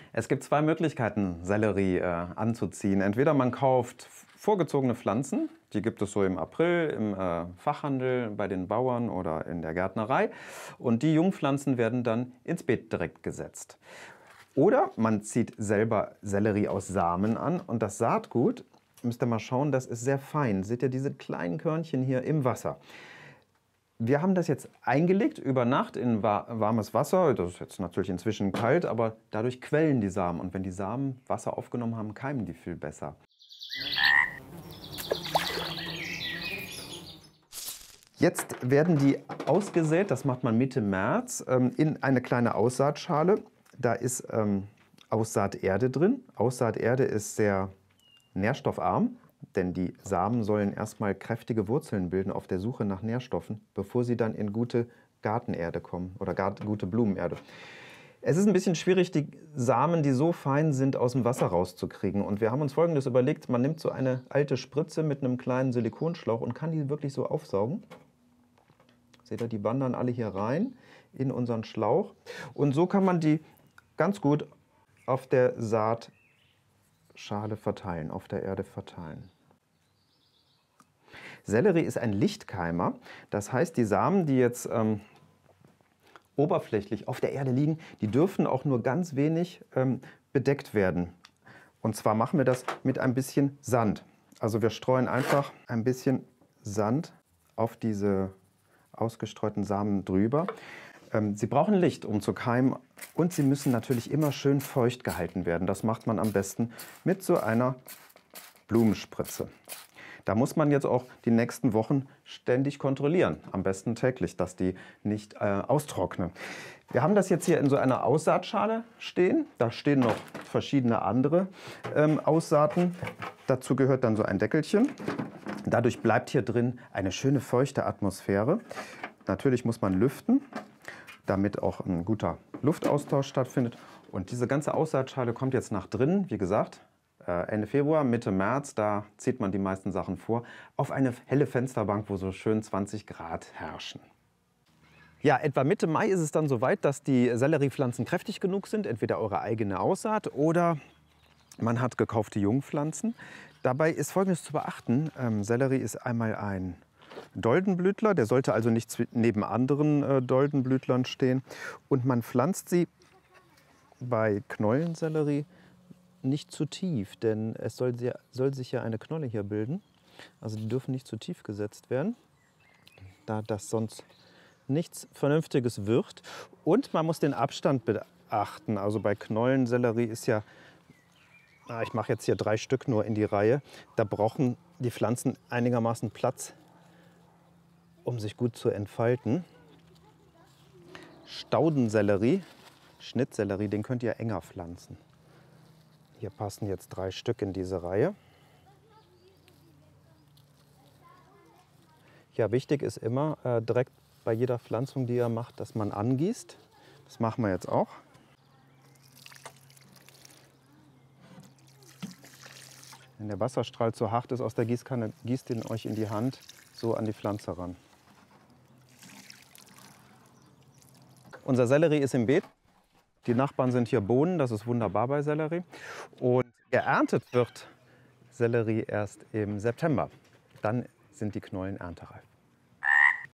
Es gibt zwei Möglichkeiten, Sellerie anzuziehen. Entweder man kauft vorgezogene Pflanzen, die gibt es so im April im Fachhandel, bei den Bauern oder in der Gärtnerei. Und die Jungpflanzen werden dann ins Beet direkt gesetzt. Oder man zieht selber Sellerie aus Samen an und das Saatgut, müsst ihr mal schauen, das ist sehr fein. Seht ihr diese kleinen Körnchen hier im Wasser? Wir haben das jetzt eingelegt über Nacht in warmes Wasser. Das ist jetzt natürlich inzwischen kalt, aber dadurch quellen die Samen. Und wenn die Samen Wasser aufgenommen haben, keimen die viel besser. Jetzt werden die ausgesät, das macht man Mitte März, in eine kleine Aussaatschale. Da ist Aussaaterde drin. Aussaaterde ist sehr nährstoffarm. Denn die Samen sollen erstmal kräftige Wurzeln bilden auf der Suche nach Nährstoffen, bevor sie dann in gute Gartenerde kommen oder gute Blumenerde. Es ist ein bisschen schwierig, die Samen, die so fein sind, aus dem Wasser rauszukriegen. Und wir haben uns Folgendes überlegt, man nimmt so eine alte Spritze mit einem kleinen Silikonschlauch und kann die wirklich so aufsaugen. Seht ihr, die wandern alle hier rein in unseren Schlauch. Und so kann man die ganz gut auf der Saatschale verteilen, auf der Erde verteilen. Sellerie ist ein Lichtkeimer, das heißt, die Samen, die jetzt oberflächlich auf der Erde liegen, die dürfen auch nur ganz wenig bedeckt werden. Und zwar machen wir das mit ein bisschen Sand. Also wir streuen einfach ein bisschen Sand auf diese ausgestreuten Samen drüber. Sie brauchen Licht, um zu keimen, und sie müssen natürlich immer schön feucht gehalten werden. Das macht man am besten mit so einer Blumenspritze. Da muss man jetzt auch die nächsten Wochen ständig kontrollieren, am besten täglich, dass die nicht austrocknen. Wir haben das jetzt hier in so einer Aussaatschale stehen. Da stehen noch verschiedene andere Aussaaten. Dazu gehört dann so ein Deckelchen. Dadurch bleibt hier drin eine schöne feuchte Atmosphäre. Natürlich muss man lüften, damit auch ein guter Luftaustausch stattfindet. Und diese ganze Aussaatschale kommt jetzt nach drinnen, wie gesagt, Ende Februar, Mitte März, da zieht man die meisten Sachen vor, auf eine helle Fensterbank, wo so schön 20 Grad herrschen. Ja, etwa Mitte Mai ist es dann soweit, dass die Selleriepflanzen kräftig genug sind, entweder eure eigene Aussaat oder man hat gekaufte Jungpflanzen. Dabei ist Folgendes zu beachten: Sellerie ist einmal ein Doldenblütler, der sollte also nicht neben anderen Doldenblütlern stehen. Und man pflanzt sie bei Knollensellerie nicht zu tief, denn es soll sich ja eine Knolle hier bilden. Also die dürfen nicht zu tief gesetzt werden, da das sonst nichts Vernünftiges wird. Und man muss den Abstand beachten. Also bei Knollensellerie ist ja, ich mache jetzt hier 3 Stück nur in die Reihe, da brauchen die Pflanzen einigermaßen Platz, um sich gut zu entfalten. Staudensellerie, Schnittsellerie, den könnt ihr enger pflanzen. Hier passen jetzt 3 Stück in diese Reihe. Ja, wichtig ist immer direkt bei jeder Pflanzung, die ihr macht, dass man angießt. Das machen wir jetzt auch. Wenn der Wasserstrahl zu hart ist aus der Gießkanne, gießt ihn euch in die Hand so an die Pflanze ran. Unser Sellerie ist im Beet. Die Nachbarn sind hier Bohnen, das ist wunderbar bei Sellerie. Und geerntet wird Sellerie erst im September. Dann sind die Knollen erntereif.